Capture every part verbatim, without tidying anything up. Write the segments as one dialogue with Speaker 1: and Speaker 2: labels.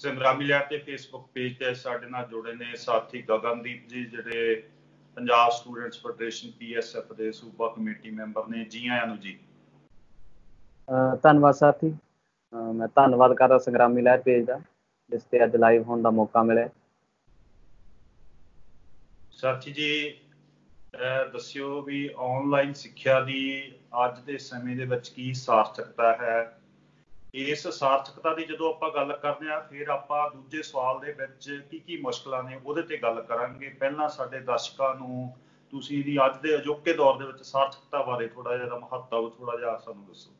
Speaker 1: ਸੰਗਰਾਮੀ ਲਹਿਰ ਦੇ Facebook page ਤੇ ਸਾਡੇ ਨਾਲ ਜੁੜੇ ਨੇ ਸਾਥੀ ਗਗਨਦੀਪ ਜੀ, ਜਿਹੜੇ Punjab students federation P S F ਦੇ ਸੂਬਾ ਕਮੇਟੀ ਮੈਂਬਰ ਨੇ। ਜੀ ਆਇਆਂ ਨੂੰ ਜੀ।
Speaker 2: ਧੰਨਵਾਦ ਸਾਥੀ। ਮੈਂ ਧੰਨਵਾਦ ਕਰਦਾ ਸੰਗਰਾਮੀ ਲਹਿਰ ਪੇਜ ਦਾ, ਜਿਸ ਤੇ ਅੱਜ ਲਾਈਵ ਹੋਣ ਦਾ ਮੌਕਾ ਮਿਲਿਆ।
Speaker 1: ਸਾਥੀ ਜੀ, ਦੱਸਿਓ ਵੀ ਆਨਲਾਈਨ ਸਿੱਖਿਆ ਦੀ ਅੱਜ ਦੇ ਸਮੇਂ ਦੇ ਵਿੱਚ ਕੀ ਸਾਰਥਕਤਾ ਹੈ। ਇਸ ਸਾਰਥਕਤਾ ਦੀ ਜਦੋਂ ਆਪਾਂ ਗੱਲ ਕਰਦੇ ਹਾਂ, ਫਿਰ ਆਪਾਂ ਦੂਜੇ ਸਵਾਲ ਦੇ ਵਿੱਚ ਕੀ ਕੀ ਮੁਸ਼ਕਲਾਂ ਨੇ ਉਹਦੇ ਤੇ ਗੱਲ ਕਰਾਂਗੇ। ਪਹਿਲਾਂ ਸਾਡੇ ਦਰਸ਼ਕਾਂ ਨੂੰ ਤੁਸੀਂ ਵੀ ਅੱਜ ਦੇ ਅਜੋਕੇ ਦੌਰ ਦੇ ਵਿੱਚ ਸਾਰਥਕਤਾ ਬਾਰੇ ਥੋੜਾ ਜਿਹਾ ਮਹੱਤਵ ਥੋੜਾ ਜਿਹਾ ਸਾਨੂੰ ਦੱਸੋ।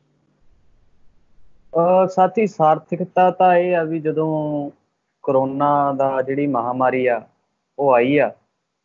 Speaker 2: ਅਹ ਸਾਥੀ, ਸਾਰਥਕਤਾ ਤਾਂ ਇਹ ਆ ਵੀ ਜਦੋਂ ਕਰੋਨਾ ਦਾ ਜਿਹੜੀ ਮਹਾਮਾਰੀ ਆ ਉਹ ਆਈ ਆ,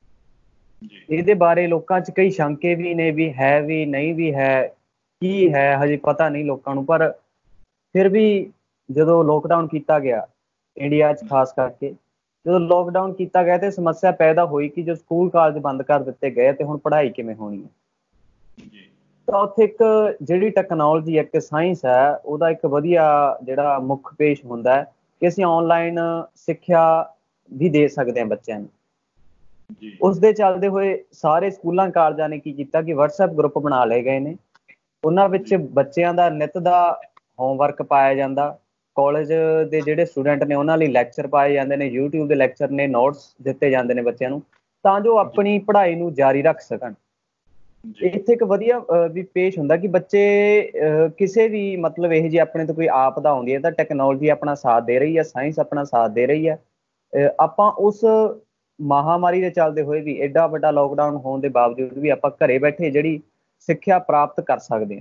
Speaker 2: ਇਹਦੇ ਬਾਰੇ ਲੋਕਾਂ 'ਚ ਕਈ ਸ਼ੰਕੇ ਵੀ ਨੇ ਵੀ ਹੈ ਵੀ ਨਹੀਂ ਵੀ ਹੈ, ਕੀ ਹੈ ਹਜੇ ਪਤਾ ਨਹੀਂ ਲੋਕਾਂ ਨੂੰ। ਪਰ ਫਿਰ ਵੀ ਜਦੋਂ ਲੋਕਡਾਊਨ ਕੀਤਾ ਗਿਆ ਇੰਡੀਆ 'ਚ, ਖਾਸ ਕਰਕੇ ਜਦੋਂ ਲੋਕਡਾਊਨ ਕੀਤਾ ਗਿਆ ਤੇ ਸਮੱਸਿਆ ਪੈਦਾ ਹੋਈ ਕਿ ਜੋ ਸਕੂਲ ਕਾਲਜ ਬੰਦ ਕਰ ਦਿੱਤੇ ਗਏ ਤੇ ਹੁਣ ਪੜ੍ਹਾਈ ਕਿਵੇਂ ਹੋਣੀ ਹੈ। ਤਾਂ ਉੱਥੇ ਇੱਕ ਜਿਹੜੀ ਟੈਕਨੋਲੋਜੀ, ਇੱਕ ਸਾਇੰਸ ਹੈ, ਉਹਦਾ ਇੱਕ ਵਧੀਆ ਜਿਹੜਾ ਮੁੱਖ ਪੇਸ਼ ਹੁੰਦਾ ਹੈ ਕਿ ਅਸੀਂ ਆਨਲਾਈਨ ਸਿੱਖਿਆ ਵੀ ਦੇ ਸਕਦੇ ਹਾਂ ਬੱਚਿਆਂ ਨੂੰ। ਉਸ ਦੇ ਚੱਲਦੇ ਹੋਏ ਸਾਰੇ ਸਕੂਲਾਂ ਕਾਲਜਾਂ ਨੇ ਕੀ ਕੀਤਾ ਕਿ ਵਟਸਐਪ ਗਰੁੱਪ ਬਣਾ ਲਏ ਗਏ ਨੇ। ਉਹਨਾਂ ਵਿੱਚ ਬੱਚਿਆਂ ਦਾ ਨਿੱਤ ਦਾ ਹੋਮਵਰਕ ਪਾਇਆ ਜਾਂਦਾ। ਕਾਲਜ ਦੇ ਜਿਹੜੇ ਸਟੂਡੈਂਟ ਨੇ ਉਹਨਾਂ ਲਈ ਲੈਕਚਰ ਪਾਏ ਜਾਂਦੇ ਨੇ, ਯੂਟਿਊਬ ਦੇ ਲੈਕਚਰ ਨੇ, ਨੋਟਸ ਦਿੱਤੇ ਜਾਂਦੇ ਨੇ ਬੱਚਿਆਂ ਨੂੰ, ਤਾਂ ਜੋ ਆਪਣੀ ਪੜ੍ਹਾਈ ਨੂੰ ਜਾਰੀ ਰੱਖ ਸਕਣ। ਇੱਥੇ ਇੱਕ ਵਧੀਆ ਵੀ ਪੇਸ਼ ਹੁੰਦਾ ਕਿ ਬੱਚੇ ਕਿਸੇ ਵੀ ਮਤਲਬ ਇਹੋ ਜਿਹੀ ਆਪਣੇ ਤੋਂ ਕੋਈ ਆਪਦਾ ਆਉਂਦੀ ਹੈ ਤਾਂ ਟੈਕਨੋਲੋਜੀ ਆਪਣਾ ਸਾਥ ਦੇ ਰਹੀ ਹੈ, ਸਾਇੰਸ ਆਪਣਾ ਸਾਥ ਦੇ ਰਹੀ ਹੈ। ਆਪਾਂ ਉਸ ਮਹਾਮਾਰੀ ਦੇ ਚੱਲਦੇ ਹੋਏ ਵੀ ਐਡਾ ਵੱਡਾ ਲੋਕਡਾਊਨ ਹੋਣ ਦੇ ਬਾਵਜੂਦ ਵੀ ਆਪਾਂ ਘਰੇ ਬੈਠੇ ਜਿਹੜੀ ਸਿੱਖਿਆ ਪ੍ਰਾਪਤ ਕਰ ਸਕਦੇ ਹਾਂ।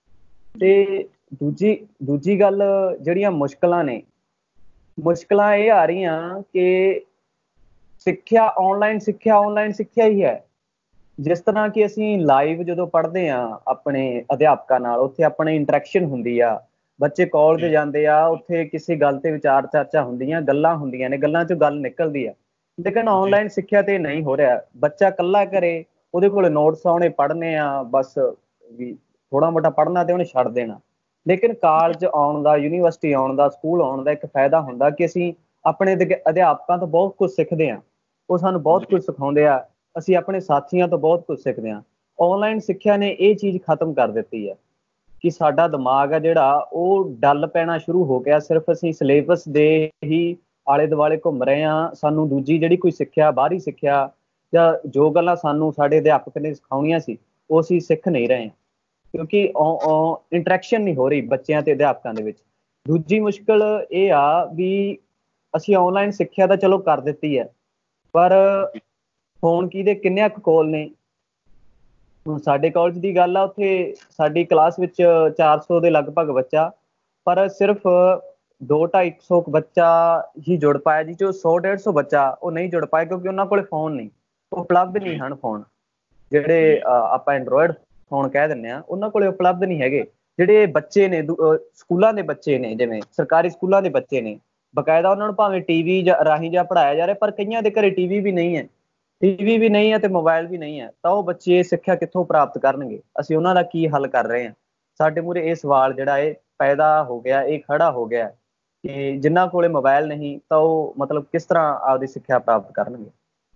Speaker 2: ਤੇ ਦੂਜੀ ਦੂਜੀ ਗੱਲ ਜਿਹੜੀਆਂ ਮੁਸ਼ਕਲਾਂ ਨੇ, ਮੁਸ਼ਕਲਾਂ ਇਹ ਆ ਰਹੀਆਂ ਕਿ ਸਿੱਖਿਆ ਆਨਲਾਈਨ ਸਿੱਖਿਆ ਆਨਲਾਈਨ ਸਿੱਖਿਆ ਹੀ ਹੈ। ਜਿਸ ਤਰ੍ਹਾਂ ਕਿ ਅਸੀਂ ਲਾਈਵ ਜਦੋਂ ਪੜ੍ਹਦੇ ਹਾਂ ਆਪਣੇ ਅਧਿਆਪਕਾਂ ਨਾਲ, ਉੱਥੇ ਆਪਣੇ ਇੰਟਰੈਕਸ਼ਨ ਹੁੰਦੀ ਆ, ਬੱਚੇ ਕਾਲਜ ਜਾਂਦੇ ਆ, ਉੱਥੇ ਕਿਸੇ ਗੱਲ ਤੇ ਵਿਚਾਰ ਚਰਚਾ ਹੁੰਦੀਆਂ, ਗੱਲਾਂ ਹੁੰਦੀਆਂ ਨੇ, ਗੱਲਾਂ 'ਚੋਂ ਗੱਲ ਨਿਕਲਦੀ ਆ। ਲੇਕਿਨ ਆਨਲਾਈਨ ਸਿੱਖਿਆ ਤੇ ਨਹੀਂ ਹੋ ਰਿਹਾ। ਬੱਚਾ ਇਕੱਲਾ ਘਰੇ, ਉਹਦੇ ਕੋਲ ਨੋਟਸ ਆਉਣੇ, ਪੜ੍ਹਨੇ ਆ, ਬਸ ਵੀ ਥੋੜ੍ਹਾ ਮੋਟਾ ਪੜ੍ਹਨਾ ਤੇ ਉਹਨੇ ਛੱਡ ਦੇਣਾ। ਲੇਕਿਨ ਕਾਲਜ ਆਉਣ ਦਾ, ਯੂਨੀਵਰਸਿਟੀ ਆਉਣ ਦਾ, ਸਕੂਲ ਆਉਣ ਦਾ ਇੱਕ ਫਾਇਦਾ ਹੁੰਦਾ ਕਿ ਅਸੀਂ ਆਪਣੇ ਅਧਿਆਪਕਾਂ ਤੋਂ ਬਹੁਤ ਕੁਝ ਸਿੱਖਦੇ ਹਾਂ। ਉਹ ਸਾਨੂੰ ਬਹੁਤ ਕੁਝ ਸਿਖਾਉਂਦੇ ਆ, ਅਸੀਂ ਆਪਣੇ ਸਾਥੀਆਂ ਤੋਂ ਬਹੁਤ ਕੁਝ ਸਿੱਖਦੇ ਹਾਂ। ਆਨਲਾਈਨ ਸਿੱਖਿਆ ਨੇ ਇਹ ਚੀਜ਼ ਖਤਮ ਕਰ ਦਿੱਤੀ ਹੈ ਕਿ ਸਾਡਾ ਦਿਮਾਗ ਆ ਜਿਹੜਾ ਉਹ ਡੱਲ ਪੈਣਾ ਸ਼ੁਰੂ ਹੋ ਗਿਆ। ਸਿਰਫ ਅਸੀਂ ਸਿਲੇਬਸ ਦੇ ਹੀ ਆਲੇ ਦੁਆਲੇ ਘੁੰਮ ਰਹੇ ਹਾਂ। ਸਾਨੂੰ ਦੂਜੀ ਜਿਹੜੀ ਕੋਈ ਸਿੱਖਿਆ, ਬਾਹਰੀ ਸਿੱਖਿਆ ਜਾਂ ਜੋ ਗੱਲਾਂ ਸਾਨੂੰ ਸਾਡੇ ਅਧਿਆਪਕ ਨੇ ਸਿਖਾਉਣੀਆਂ ਸੀ, ਉਹ ਅਸੀਂ ਸਿੱਖ ਨਹੀਂ ਰਹੇ ਹਾਂ, ਕਿਉਂਕਿ ਇੰਟਰੈਕਸ਼ਨ ਨਹੀਂ ਹੋ ਰਹੀ ਬੱਚਿਆਂ ਤੇ ਅਧਿਆਪਕਾਂ ਦੇ ਵਿੱਚ। ਦੂਜੀ ਮੁਸ਼ਕਿਲ ਇਹ ਆ ਵੀ ਅਸੀਂ ਆਨਲਾਈਨ ਸਿੱਖਿਆ ਤਾਂ ਚਲੋ ਕਰ ਦਿੱਤੀ ਹੈ, ਪਰ ਫੋਨ ਕਿਹਦੇ ਕਿੰਨੇ ਕੁ ਕੋਲ ਨੇ। ਹੁਣ ਸਾਡੇ ਕਾਲਜ ਦੀ ਗੱਲ ਆ, ਉੱਥੇ ਸਾਡੀ ਕਲਾਸ ਵਿੱਚ ਚਾਰ ਸੌ ਦੇ ਲਗਭਗ ਬੱਚਾ, ਪਰ ਸਿਰਫ ਦੋ ਢਾਈ ਸੌ ਬੱਚਾ ਹੀ ਜੁੜ ਪਾਇਆ, ਜੀ ਜੋ ਸੌ ਡੇਢ ਸੌ ਬੱਚਾ ਉਹ ਨਹੀਂ ਜੁੜ ਪਾਇਆ ਕਿਉਂਕਿ ਉਹਨਾਂ ਕੋਲ ਫੋਨ ਨਹੀਂ, ਉਪਲਬਧ ਨਹੀਂ ਹਨ ਫੋਨ। ਜਿਹੜੇ ਆਪਾਂ ਐਂਡਰੋਇਡ ਫੋਨ ਕਹਿ ਦਿੰਦੇ ਹਾਂ, ਉਹਨਾਂ ਕੋਲ ਉਪਲਬਧ ਨਹੀਂ ਹੈਗੇ। ਜਿਹੜੇ ਬੱਚੇ ਨੇ ਸਕੂਲਾਂ ਦੇ ਬੱਚੇ ਨੇ, ਜਿਵੇਂ ਸਰਕਾਰੀ ਸਕੂਲਾਂ ਦੇ ਬੱਚੇ ਨੇ, ਬਕਾਇਦਾ ਉਹਨਾਂ ਨੂੰ ਭਾਵੇਂ ਟੀ ਵੀ ਰਾਹੀਂ ਜਾਂ ਪੜ੍ਹਾਇਆ ਜਾ ਰਿਹਾ, ਪਰ ਕਈਆਂ ਦੇ ਘਰੇ ਟੀ ਵੀ ਵੀ ਨਹੀਂ ਹੈ, ਟੀ ਵੀ ਵੀ ਨਹੀਂ ਹੈ ਤੇ ਮੋਬਾਇਲ ਵੀ ਨਹੀਂ ਹੈ। ਤਾਂ ਉਹ ਬੱਚੇ ਸਿੱਖਿਆ ਕਿੱਥੋਂ ਪ੍ਰਾਪਤ ਕਰਨਗੇ? ਅਸੀਂ ਉਹਨਾਂ ਦਾ ਕੀ ਹੱਲ ਕਰ ਰਹੇ ਹਾਂ? ਸਾਡੇ ਮੂਹਰੇ ਇਹ ਸਵਾਲ ਜਿਹੜਾ ਇਹ ਪੈਦਾ ਹੋ ਗਿਆ, ਇਹ ਖੜਾ ਹੋ ਗਿਆ ਕਿ ਜਿਨ੍ਹਾਂ ਕੋਲੇ ਮੋਬਾਇਲ ਨਹੀਂ ਤਾਂ ਉਹ ਮਤਲਬ ਕਿਸ ਤਰ੍ਹਾਂ ਆਪਦੀ ਸਿੱਖਿਆ ਪ੍ਰਾਪਤ ਕਰਨਗੇ।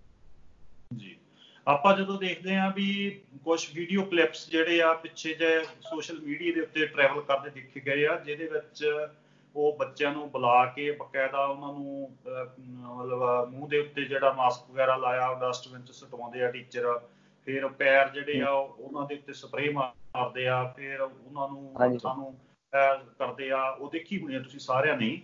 Speaker 1: ਜੀ, ਆਪਾਂ ਜਦੋਂ ਦੇਖਦੇ ਹਾਂ ਵੀ ਕੁਝ ਵੀਡੀਓ ਕਲਿੱਪਸ ਜਿਹੜੇ ਆ ਪਿੱਛੇ ਜਿਹੇ ਸੋਸ਼ਲ ਮੀਡੀਆ ਦੇ ਉੱਤੇ ਟਰੈਵਲ ਕਰਦੇ ਦੇਖੇ ਗਏ ਆ, ਜਿਹਦੇ ਵਿੱਚ ਉਹ ਬੱਚਿਆਂ ਨੂੰ ਬੁਲਾ ਕੇ ਬਕਾਇਦਾ ਉਹਨਾਂ ਨੂੰ ਮਤਲਬ ਮੂੰਹ ਦੇ ਉੱਤੇ ਜਿਹੜਾ ਮਾਸਕ ਵਗੈਰਾ ਲਾਇਆ ਡਸਟਬਿਨ 'ਚ ਸੁਟਵਾਉਂਦੇ ਆ ਟੀਚਰ। ਫਿਰ ਪੈਰ ਜਿਹੜੇ ਆ ਉਹਨਾਂ ਦੇ ਉੱਤੇ ਸਪਰੇਅ ਮਾਰਦੇ ਆ, ਫਿਰ ਉਹਨਾਂ ਨੂੰ ਹੱਥਾਂ ਨੂੰ ਕਰਦੇ ਆ। ਉਹ ਦੇਖੀ ਹੋਣੀ ਆ ਤੁਸੀਂ ਸਾਰਿਆਂ ਨੇ।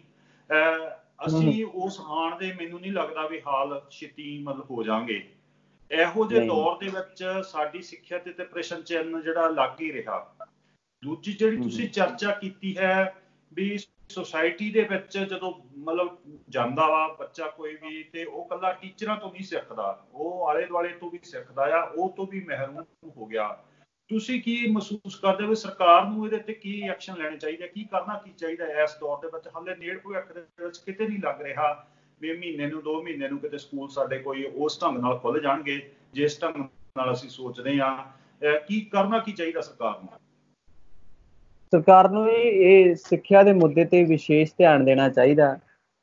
Speaker 1: ਅਸੀਂ ਉਸ ਆਉਣ ਦੇ ਮੈਨੂੰ ਨਹੀਂ ਲੱਗਦਾ ਵੀ ਹਾਲ ਛੇਤੀ ਮਤਲਬ ਹੋ ਜਾਵਾਂਗੇ। ਇਹੋ ਜਿਹੇ ਦੌਰ ਦੇ ਵਿੱਚ ਸਾਡੀ ਸਿੱਖਿਆ ਤੇ ਤੇ ਪ੍ਰਸ਼ਨ ਚਿੰਨ੍ਹ ਜਿਹੜਾ ਲੱਗ ਹੀ ਰਿਹਾ। ਦੂਜੀ ਜਿਹੜੀ ਤੁਸੀਂ ਚਰਚਾ ਕੀਤੀ ਹੈ ਵੀ ਸੁਸਾਇਟੀ ਦੇ ਵਿੱਚ ਜਦੋਂ ਮਤਲਬ ਜਾਂਦਾ ਵਾ ਬੱਚਾ ਕੋਈ ਵੀ, ਤੇ ਉਹ ਇਕੱਲਾ ਟੀਚਰਾਂ ਤੋਂ ਨਹੀਂ ਸਿੱਖਦਾ, ਉਹ ਆਲੇ ਦੁਆਲੇ ਤੋਂ ਵੀ ਸਿੱਖਦਾ ਆ, ਉਹ ਤੋਂ ਵੀ ਮਹਿਰੂਮ ਹੋ ਗਿਆ। ਤੁਸੀਂ ਕੀ ਮਹਿਸੂਸ ਕਰਦੇ ਹੋ ਸਰਕਾਰ ਨੂੰ ਇਹਦੇ ਤੇ ਕੀ ਐਕਸ਼ਨ ਲੈਣੇ ਚਾਹੀਦੇ, ਕੀ ਕਰਨਾ ਕੀ ਚਾਹੀਦਾ ਇਸ ਦੌਰ ਦੇ ਵਿੱਚ? ਹਾਲੇ ਨੇੜ ਭਵਿੱਖ ਦੇ ਵਿੱਚ ਕਿਤੇ ਨਹੀਂ ਲੱਗ ਰਿਹਾ ਵੀ ਮਹੀਨੇ ਨੂੰ ਦੋ ਮਹੀਨੇ ਨੂੰ ਕਿਤੇ ਸਕੂਲ ਸਾਡੇ ਕੋਈ ਉਸ ਢੰਗ ਨਾਲ ਖੁੱਲ ਜਾਣਗੇ ਜਿਸ ਢੰਗ ਨਾਲ ਅਸੀਂ ਸੋਚਦੇ ਹਾਂ। ਕੀ ਕਰਨਾ ਕੀ ਚਾਹੀਦਾ ਸਰਕਾਰ ਨੂੰ?
Speaker 2: ਸਰਕਾਰ ਨੂੰ ਇਹ ਸਿੱਖਿਆ ਦੇ ਮੁੱਦੇ ਤੇ ਵਿਸ਼ੇਸ਼ ਧਿਆਨ ਦੇਣਾ ਚਾਹੀਦਾ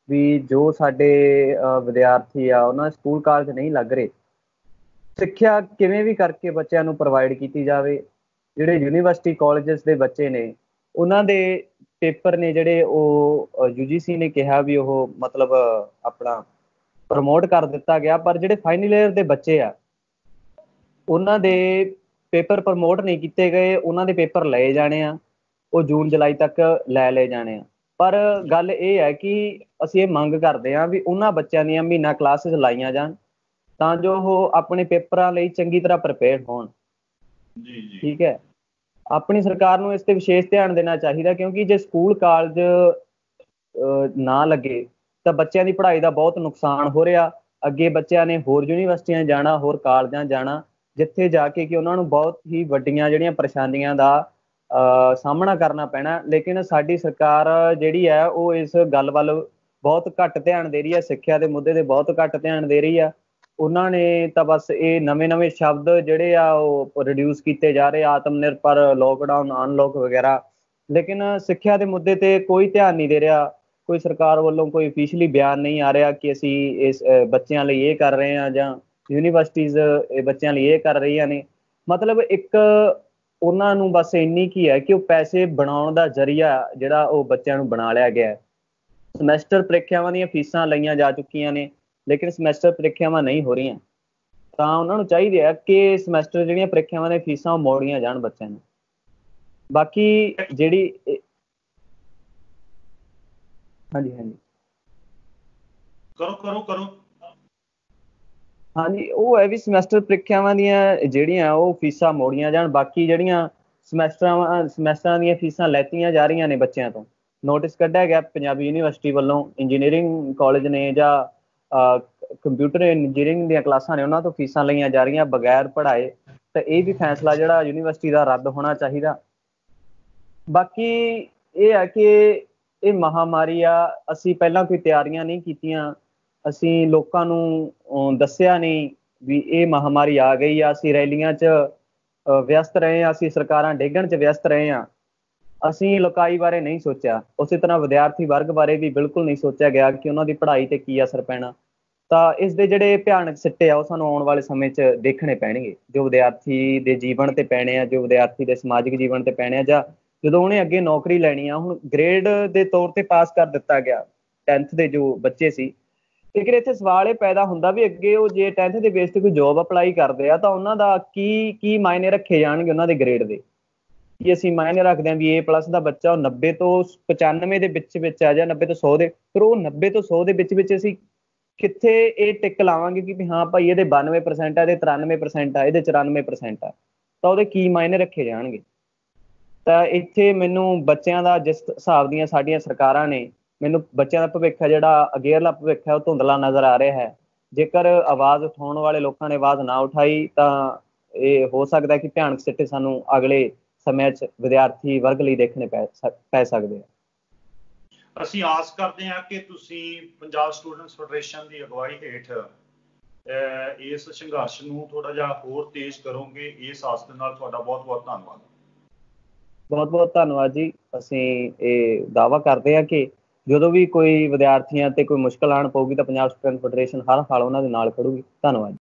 Speaker 2: ਵੀ ਜੋ ਸਾਡੇ ਅਹ ਵਿਦਿਆਰਥੀ ਆ ਉਹਨਾਂ ਦੇ ਸਕੂਲ ਕਾਲਜ ਨਹੀਂ ਲੱਗ ਰਹੇ, ਸਿੱਖਿਆ ਕਿਵੇਂ ਵੀ ਕਰਕੇ ਬੱਚਿਆਂ ਨੂੰ ਪ੍ਰੋਵਾਈਡ ਕੀਤੀ ਜਾਵੇ। ਜਿਹੜੇ ਯੂਨੀਵਰਸਿਟੀ ਕਾਲਜਸ ਦੇ ਬੱਚੇ ਨੇ ਉਹਨਾਂ ਦੇ ਪੇਪਰ ਨੇ ਜਿਹੜੇ ਉਹ ਯੂ ਜੀ ਸੀ ਨੇ ਕਿਹਾ ਵੀ ਉਹ ਮਤਲਬ ਆਪਣਾ ਪ੍ਰਮੋਟ ਕਰ ਦਿੱਤਾ ਗਿਆ, ਪਰ ਜਿਹੜੇ ਫਾਈਨਲ ਈਅਰ ਦੇ ਬੱਚੇ ਆ ਉਹਨਾਂ ਦੇ ਪੇਪਰ ਪ੍ਰਮੋਟ ਨਹੀਂ ਕੀਤੇ ਗਏ। ਉਹਨਾਂ ਦੇ ਪੇਪਰ ਲਏ ਜਾਣੇ ਆ, ਉਹ ਜੂਨ ਜੁਲਾਈ ਤੱਕ ਲੈ ਲਏ ਜਾਣੇ ਆ। ਪਰ ਗੱਲ ਇਹ ਹੈ ਕਿ ਅਸੀਂ ਇਹ ਮੰਗ ਕਰਦੇ ਹਾਂ ਵੀ ਉਹਨਾਂ ਬੱਚਿਆਂ ਦੀਆਂ ਮਹੀਨਾ ਕਲਾਸਿਸ ਲਾਈਆਂ ਜਾਣ ਤਾਂ ਜੋ ਉਹ ਆਪਣੇ ਪੇਪਰਾਂ ਲਈ ਚੰਗੀ ਤਰ੍ਹਾਂ ਪ੍ਰਿਪੇਅਰ ਹੋਣ।
Speaker 1: ਜੀ ਜੀ
Speaker 2: ਠੀਕ ਹੈ, ਆਪਣੀ ਸਰਕਾਰ ਨੂੰ ਇਸ ਤੇ ਵਿਸ਼ੇਸ਼ ਧਿਆਨ ਦੇਣਾ ਚਾਹੀਦਾ, ਕਿਉਂਕਿ ਜੇ ਸਕੂਲ ਕਾਲਜ ਨਾ ਲੱਗੇ ਤਾਂ ਬੱਚਿਆਂ ਦੀ ਪੜ੍ਹਾਈ ਦਾ ਬਹੁਤ ਨੁਕਸਾਨ ਹੋ ਰਿਹਾ। ਅੱਗੇ ਬੱਚਿਆਂ ਨੇ ਹੋਰ ਯੂਨੀਵਰਸਿਟੀਆਂ ਜਾਣਾ, ਹੋਰ ਕਾਲਜਾਂ ਜਾਣਾ, ਜਿੱਥੇ ਜਾ ਕੇ ਕਿ ਉਹਨਾਂ ਨੂੰ ਬਹੁਤ ਹੀ ਵੱਡੀਆਂ ਜਿਹੜੀਆਂ ਪਰੇਸ਼ਾਨੀਆਂ ਦਾ ਅਹ ਸਾਹਮਣਾ ਕਰਨਾ ਪੈਣਾ। ਲੇਕਿਨ ਸਾਡੀ ਸਰਕਾਰ ਜਿਹੜੀ ਹੈ ਉਹ ਇਸ ਗੱਲ ਵੱਲ ਬਹੁਤ ਘੱਟ ਧਿਆਨ ਦੇ ਰਹੀ ਹੈ, ਸਿੱਖਿਆ ਦੇ ਮੁੱਦੇ ਤੇ ਬਹੁਤ ਘੱਟ ਧਿਆਨ ਦੇ ਰਹੀ ਆ। ਉਹਨਾਂ ਨੇ ਤਾਂ ਬਸ ਇਹ ਨਵੇਂ ਨਵੇਂ ਸ਼ਬਦ ਜਿਹੜੇ ਆ ਉਹ ਰਿਡਿਊਸ ਕੀਤੇ ਜਾ ਰਹੇ, ਆਤਮ ਨਿਰਭਰ, ਲੋਕਡਾਊਨ, ਅਨਲੌਕ ਵਗੈਰਾ, ਲੇਕਿਨ ਸਿੱਖਿਆ ਦੇ ਮੁੱਦੇ ਤੇ ਕੋਈ ਧਿਆਨ ਨਹੀਂ ਦੇ ਰਿਹਾ। ਕੋਈ ਸਰਕਾਰ ਵੱਲੋਂ ਕੋਈ ਅਫੀਸ਼ੀਅਲੀ ਬਿਆਨ ਨਹੀਂ ਆ ਰਿਹਾ ਕਿ ਅਸੀਂ ਇਸ ਬੱਚਿਆਂ ਲਈ ਇਹ ਕਰ ਰਹੇ ਹਾਂ ਜਾਂ ਯੂਨੀਵਰਸਿਟੀਜ਼ ਇਹ ਬੱਚਿਆਂ ਲਈ ਇਹ ਕਰ ਰਹੀਆਂ ਨੇ। ਮਤਲਬ ਇੱਕ ਉਹਨਾਂ ਨੂੰ ਬਸ ਇੰਨੀ ਕੀ ਹੈ ਕਿ ਉਹ ਪੈਸੇ ਬਣਾਉਣ ਦਾ ਜ਼ਰੀਆ ਜਿਹੜਾ ਉਹ ਬੱਚਿਆਂ ਨੂੰ ਬਣਾ ਲਿਆ ਗਿਆ। ਸਮੈਸਟਰ ਪ੍ਰੀਖਿਆਵਾਂ ਦੀਆਂ ਫੀਸਾਂ ਲਈਆਂ ਜਾ ਚੁੱਕੀਆਂ ਨੇ, ਲੇਕਿਨ ਸਮੈਸਟਰ ਪ੍ਰੀਖਿਆਵਾਂ ਨਹੀਂ ਹੋ ਰਹੀਆਂ, ਤਾਂ ਉਹਨਾਂ ਨੂੰ ਚਾਹੀਦੇ ਆ ਕਿ ਸਮੈਸਟਰ ਜਿਹੜੀਆਂ ਪ੍ਰੀਖਿਆਵਾਂ ਦੀਆਂ ਫੀਸਾਂ ਉਹ ਮੋੜੀਆਂ ਜਾਣ ਬੱਚਿਆਂ ਨੂੰ। ਬਾਕੀ ਜਿਹੜੀ ਹਾਂਜੀ ਹਾਂਜੀ
Speaker 1: ਕਰੋ ਕਰੋ ਕਰੋ
Speaker 2: ਹਾਂਜੀ, ਉਹ ਹੈ ਵੀ ਸਮੈਸਟਰ ਪ੍ਰੀਖਿਆਵਾਂ ਦੀਆਂ ਜਿਹੜੀਆਂ ਉਹ ਫੀਸਾਂ ਮੋੜੀਆਂ ਜਾਣ। ਬਾਕੀ ਜਿਹੜੀਆਂ ਸਮੈਸਟਰਾਂ ਸਮੈਸਟਰਾਂ ਦੀਆਂ ਫੀਸਾਂ ਲੈਤੀਆਂ ਜਾ ਰਹੀਆਂ ਨੇ ਬੱਚਿਆਂ ਤੋਂ, ਨੋਟਿਸ ਕੱਢਿਆ ਗਿਆ ਪੰਜਾਬੀ ਯੂਨੀਵਰਸਿਟੀ ਵੱਲੋਂ, ਇੰਜੀਨੀਅਰਿੰਗ ਕਾਲਜ ਨੇ ਜਾਂ ਕੰਪਿਊਟਰ ਇੰਜੀਨੀਅਰਿੰਗ ਦੀਆਂ ਕਲਾਸਾਂ ਨੇ ਉਹਨਾਂ ਤੋਂ ਫੀਸਾਂ ਲਈਆਂ ਜਾ ਰਹੀਆਂ ਬਗੈਰ ਪੜ੍ਹਾਏ, ਤਾਂ ਇਹ ਵੀ ਫੈਸਲਾ ਜਿਹੜਾ ਯੂਨੀਵਰਸਿਟੀ ਦਾ ਰੱਦ ਹੋਣਾ ਚਾਹੀਦਾ। ਬਾਕੀ ਇਹ ਹੈ ਕਿ ਇਹ ਮਹਾਂਮਾਰੀ ਆ, ਅਸੀਂ ਪਹਿਲਾਂ ਕੋਈ ਤਿਆਰੀਆਂ ਨਹੀਂ ਕੀਤੀਆਂ, ਅਸੀਂ ਲੋਕਾਂ ਨੂੰ ਦੱਸਿਆ ਨਹੀਂ ਵੀ ਇਹ ਮਹਾਂਮਾਰੀ ਆ ਗਈ ਆ, ਅਸੀਂ ਰੈਲੀਆਂ 'ਚ ਵਿਅਸਤ ਰਹੇ ਹਾਂ, ਅਸੀਂ ਸਰਕਾਰਾਂ ਡੇਗਣ 'ਚ ਵਿਅਸਤ ਰਹੇ ਹਾਂ, ਅਸੀਂ ਲੋਕਾਈ ਬਾਰੇ ਨਹੀਂ ਸੋਚਿਆ। ਉਸੇ ਤਰ੍ਹਾਂ ਵਿਦਿਆਰਥੀ ਵਰਗ ਬਾਰੇ ਵੀ ਬਿਲਕੁਲ ਨਹੀਂ ਸੋਚਿਆ ਗਿਆ ਕਿ ਉਹਨਾਂ ਦੀ ਪੜ੍ਹਾਈ 'ਤੇ ਕੀ ਅਸਰ ਪੈਣਾ। ਤਾਂ ਇਸ ਦੇ ਜਿਹੜੇ ਭਿਆਨਕ ਸਿੱਟੇ ਆ ਉਹ ਸਾਨੂੰ ਆਉਣ ਵਾਲੇ ਸਮੇਂ 'ਚ ਦੇਖਣੇ ਪੈਣਗੇ, ਜੋ ਵਿਦਿਆਰਥੀ ਦੇ ਜੀਵਨ 'ਤੇ ਪੈਣੇ ਆ, ਜੋ ਵਿਦਿਆਰਥੀ ਦੇ ਸਮਾਜਿਕ ਜੀਵਨ 'ਤੇ ਪੈਣੇ ਆ, ਜਾਂ ਜਦੋਂ ਉਹਨੇ ਅੱਗੇ ਨੌਕਰੀ ਲੈਣੀ ਆ। ਹੁਣ ਗ੍ਰੇਡ ਦੇ ਤੌਰ 'ਤੇ ਪਾਸ ਕਰ ਦਿੱਤਾ ਗਿਆ ਟੈਨਥ ਦੇ ਜੋ ਬੱਚੇ ਸੀ, ਲੇਕਿਨ ਇੱਥੇ ਸਵਾਲ ਇਹ ਪੈਦਾ ਹੁੰਦਾ ਵੀ ਅੱਗੇ ਉਹ ਜੇ ਟੈਨਥ ਦੇ ਬੇਸ 'ਤੇ ਕੋਈ ਜੋਬ ਅਪਲਾਈ ਕਰਦੇ ਆ ਤਾਂ ਉਹਨਾਂ ਦਾ ਕੀ ਕੀ ਮਾਇਨੇ ਰੱਖੇ ਜਾਣਗੇ ਉਹਨਾਂ ਦੇ ਗ੍ਰੇਡ ਦੇ। ਕਿ ਅਸੀਂ ਮਾਇਨੇ ਰੱਖਦੇ ਹਾਂ ਵੀ ਏ ਪਲੱਸ ਦਾ ਬੱਚਾ ਉਹ ਨੱਬੇ ਤੋਂ ਪਚਾਨਵੇਂ ਦੇ ਵਿੱਚ ਵਿੱਚ ਆ ਜਾਂ ਨੱਬੇ ਤੋਂ ਸੌ ਦੇ, ਫਿਰ ਉਹ ਨੱਬੇ ਤੋਂ ਸੌ ਦੇ ਵਿੱਚ ਵਿੱਚ ਅਸੀਂ ਕਿੱਥੇ ਇਹ ਟਿੱਕ ਲਾਵਾਂਗੇ ਕਿ ਵੀ ਹਾਂ ਭਾਈ ਇਹਦੇ ਬਾਨਵੇਂ ਪ੍ਰਸੈਂਟ ਆ, ਇਹਦੇ ਤਰਾਨਵੇਂ ਪ੍ਰਸੈਂਟ ਆ, ਇਹਦੇ ਚੁਰਾਨਵੇਂ ਪ੍ਰਸੈਂਟ ਆ, ਤਾਂ ਉਹਦੇ ਕੀ ਮਾਇਨੇ ਰੱਖੇ ਜਾਣਗੇ। ਤਾਂ ਇੱਥੇ ਮੈਨੂੰ ਬੱਚਿਆਂ ਦਾ ਜਿਸ ਹਿਸਾਬ ਦੀਆਂ ਸਾਡੀਆਂ ਸਰਕਾਰਾਂ ਨੇ, ਮੈਨੂੰ ਬੱਚਿਆਂ ਦਾ ਭਵਿੱਖ ਹੈ ਜਿਹੜਾ ਅਗੇਰਲਾ ਭਵਿੱਖ ਹੈ ਉਹ ਧੁੰਦਲਾ ਨਜ਼ਰ ਆ ਰਿਹਾ ਹੈ। ਜੇਕਰ ਆਵਾਜ਼ ਉਠਾਉਣ ਵਾਲੇ ਲੋਕਾਂ ਨੇ ਆਵਾਜ਼ ਨਾ ਉਠਾਈ ਤਾਂ ਇਹ ਹੋ ਸਕਦਾ ਕਿ ਭਿਆਨਕ ਸਿੱਟੇ ਸਾਨੂੰ ਅਗਲੇ ਸਮੇਂ 'ਚ ਵਿਦਿਆਰਥੀ ਵਰਗ ਲਈ ਦੇਖਣੇ ਪੈ ਪੈ ਸਕਦੇ ਆ।
Speaker 1: ਅਸੀਂ ਆਸ ਕਰਦੇ ਹਾਂ ਕਿ ਤੁਸੀਂ ਪੰਜਾਬ ਸਟੂਡੈਂਟਸ ਫੈਡਰੇਸ਼ਨ ਦੀ ਅਗਵਾਈ ਹੇਠ ਇਸ ਸੰਘਰਸ਼ ਨੂੰ ਥੋੜਾ ਜਿਹਾ ਹੋਰ ਤੇਜ਼ ਕਰੋਗੇ। ਇਸ ਆਸ ਦੇ ਨਾਲ ਤੁਹਾਡਾ ਬਹੁਤ ਬਹੁਤ ਧੰਨਵਾਦ।
Speaker 2: ਬਹੁਤ ਬਹੁਤ ਧੰਨਵਾਦ ਜੀ। ਅਸੀਂ ਇਹ ਦਾਅਵਾ ਕਰਦੇ ਹਾਂ ਕਿ ਜਦੋਂ ਵੀ ਕੋਈ ਵਿਦਿਆਰਥੀਆਂ ਤੇ ਕੋਈ ਮੁਸ਼ਕਲ ਆਉਣ ਪਊਗੀ ਤਾਂ ਪੰਜਾਬ ਸਟੂਡੈਂਟ ਫੈਡਰੇਸ਼ਨ ਹਰ ਹਾਲ ਉਹਨਾਂ ਦੇ ਨਾਲ ਖੜੂਗੀ। ਧੰਨਵਾਦ।